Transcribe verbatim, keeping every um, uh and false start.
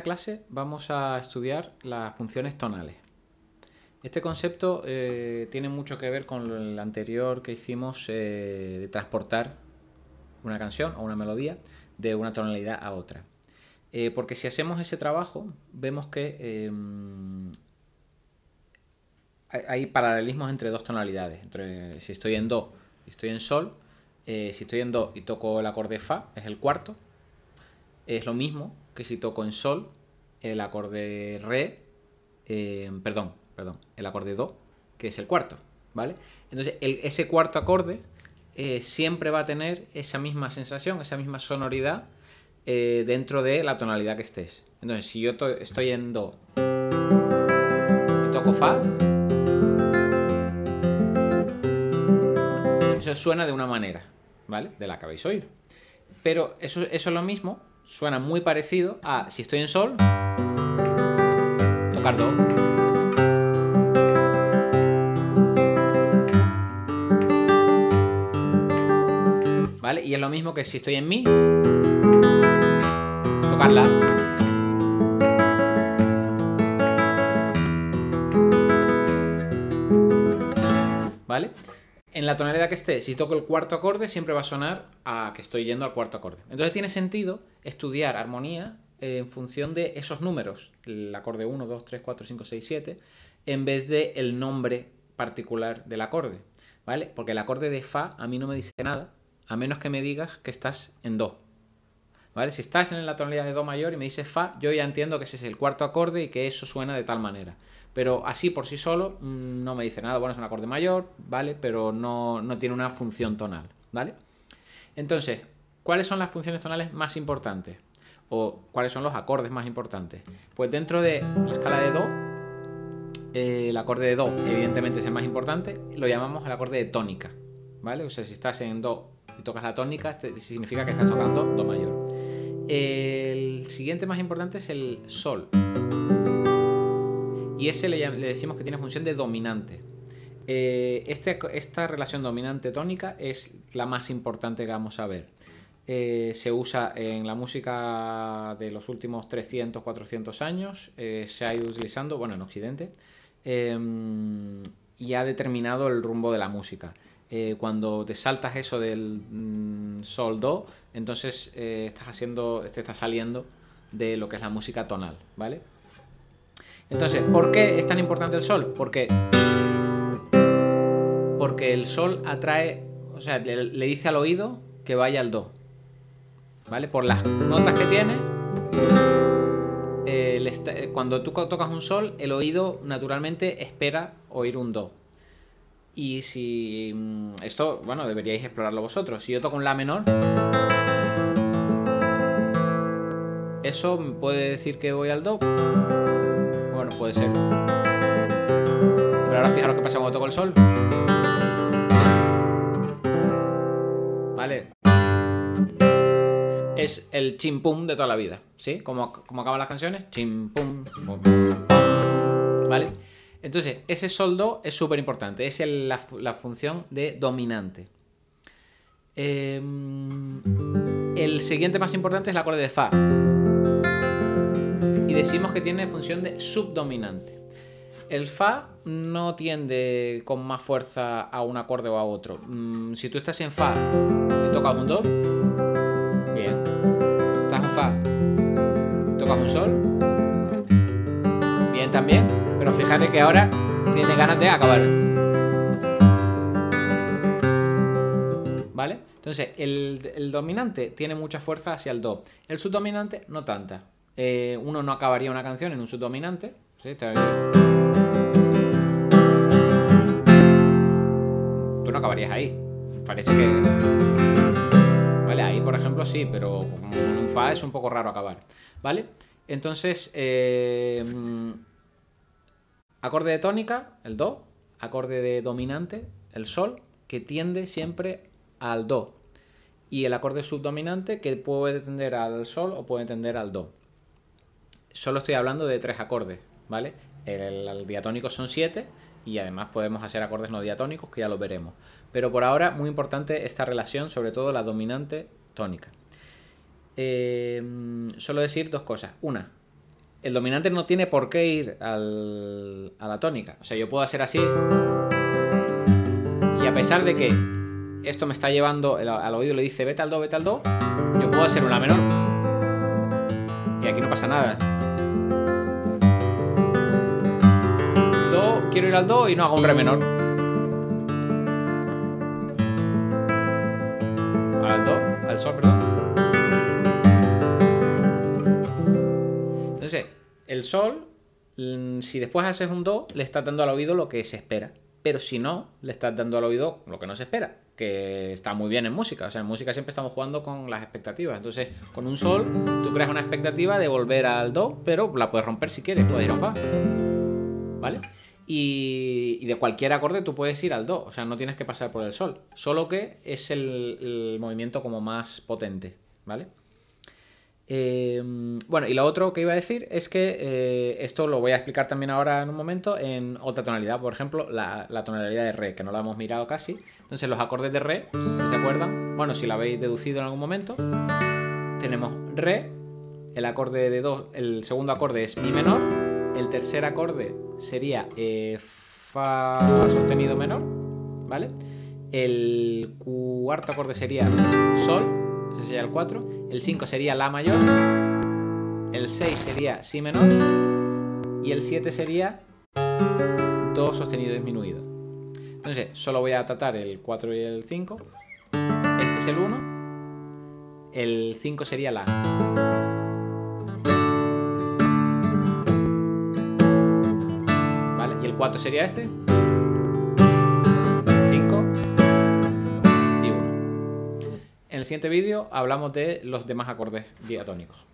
clase vamos a estudiar las funciones tonales. Este concepto eh, tiene mucho que ver con el anterior que hicimos eh, de transportar una canción o una melodía de una tonalidad a otra. Eh, porque si hacemos ese trabajo, vemos que eh, hay paralelismos entre dos tonalidades. Entre, si estoy en Do y estoy en Sol, eh, si estoy en Do y toco el acorde Fa, es el cuarto. Es lo mismo que si toco en Sol el acorde Re, eh, perdón, perdón, el acorde Do, que es el cuarto, ¿vale? Entonces, el, ese cuarto acorde eh, siempre va a tener esa misma sensación, esa misma sonoridad eh, dentro de la tonalidad que estés. Entonces, si yo to estoy en Do y toco Fa, eso suena de una manera, ¿vale? De la que habéis oído. Pero eso, eso es lo mismo, suena muy parecido a si estoy en Sol, tocar Do. ¿Vale? Y es lo mismo que si estoy en Mi, tocar La. ¿Vale? En la tonalidad que esté, si toco el cuarto acorde, siempre va a sonar a que estoy yendo al cuarto acorde. Entonces tiene sentido estudiar armonía en función de esos números, el acorde uno, dos, tres, cuatro, cinco, seis, siete, en vez de el nombre particular del acorde, ¿vale? Porque el acorde de Fa a mí no me dice nada, a menos que me digas que estás en Do, ¿vale? Si estás en la tonalidad de Do mayor y me dices Fa, yo ya entiendo que ese es el cuarto acorde y que eso suena de tal manera. Pero así por sí solo no me dice nada. Bueno, es un acorde mayor, ¿vale? Pero no, no tiene una función tonal, ¿vale? Entonces, ¿cuáles son las funciones tonales más importantes? ¿O cuáles son los acordes más importantes? Pues dentro de la escala de Do, eh, el acorde de Do evidentemente es el más importante, lo llamamos el acorde de tónica, ¿vale? O sea, si estás en Do y tocas la tónica, significa que estás tocando Do mayor. El siguiente más importante es el Sol. Y ese le, le decimos que tiene función de dominante. Eh, este, esta relación dominante-tónica es la más importante que vamos a ver. Eh, se usa en la música de los últimos trescientos, cuatrocientos años. Eh, se ha ido utilizando, bueno, en Occidente. Eh, y ha determinado el rumbo de la música. Eh, cuando te saltas eso del mm, Sol-Do, entonces eh, estás haciendo, te estás saliendo de lo que es la música tonal, ¿vale? Entonces, ¿por qué es tan importante el Sol? Porque, porque el Sol atrae, o sea, le, le dice al oído que vaya al Do, ¿vale? Por las notas que tiene, eh, está, cuando tú tocas un Sol, el oído naturalmente espera oír un Do. Y si esto, bueno, deberíais explorarlo vosotros. Si yo toco un La menor, ¿eso me puede decir que voy al Do? Bueno, puede ser. Pero ahora fijaros qué pasa cuando toco el Sol. Vale. Es el chimpum de toda la vida, ¿sí? Como, como acaban las canciones. Chimpum, pum, pum. ¿Vale? Entonces, ese Sol-Do es súper importante. Es el, la, la función de dominante. Eh, el siguiente más importante es el acorde de Fa. Y decimos que tiene función de subdominante. El Fa no tiende con más fuerza a un acorde o a otro. Mm, si tú estás en Fa y tocas un Do, bien. Estás en Fa, tocas un Sol, bien también. Pero fíjate que ahora tiene ganas de acabar. ¿Vale? Entonces, el, el dominante tiene mucha fuerza hacia el Do. El subdominante no tanta. Eh, uno no acabaría una canción en un subdominante, ¿sí? Tú no acabarías ahí. Parece que... Vale, ahí por ejemplo sí, pero con un Fa es un poco raro acabar, ¿vale? Entonces, eh, acorde de tónica, el Do. Acorde de dominante, el Sol, que tiende siempre al Do. Y el acorde subdominante, que puede tender al Sol o puede tender al Do. Solo estoy hablando de tres acordes, ¿vale? El, el diatónico son siete y además podemos hacer acordes no diatónicos, que ya lo veremos. Pero por ahora, muy importante esta relación, sobre todo la dominante tónica. Eh, solo decir dos cosas. Una, el dominante no tiene por qué ir al, a la tónica. O sea, yo puedo hacer así. Y a pesar de que esto me está llevando, al oído le dice vete al do, vete al do, yo puedo hacer un la menor. Y aquí no pasa nada. Do, quiero ir al do y no hago un re menor. Al do, al sol, perdón. Entonces, el sol, si después haces un do, le estás dando al oído lo que se espera. Pero si no, le estás dando al oído lo que no se espera. Que está muy bien en música. O sea, en música siempre estamos jugando con las expectativas. Entonces, con un sol, tú creas una expectativa de volver al do, pero la puedes romper si quieres. Puedes ir a un fa. ¿Vale? Y, y de cualquier acorde tú puedes ir al do. O sea, no tienes que pasar por el sol. Solo que es el, el movimiento como más potente. ¿Vale? Eh, bueno, y lo otro que iba a decir es que eh, esto lo voy a explicar también ahora en un momento en otra tonalidad. Por ejemplo, la, la tonalidad de re, que no la hemos mirado casi. Entonces los acordes de re, si se acuerdan, bueno, si lo habéis deducido en algún momento, tenemos re, el acorde de do, el segundo acorde es mi menor, el tercer acorde sería eh, fa sostenido menor, ¿vale? El cuarto acorde sería sol, ese sería el cuatro, el cinco sería la mayor, el seis sería si menor y el siete sería do sostenido disminuido. Entonces, solo voy a tratar el cuatro y el cinco. Este es el uno. El cinco sería la. ¿Vale? Y el cuatro sería este. cinco y uno. En el siguiente vídeo hablamos de los demás acordes diatónicos.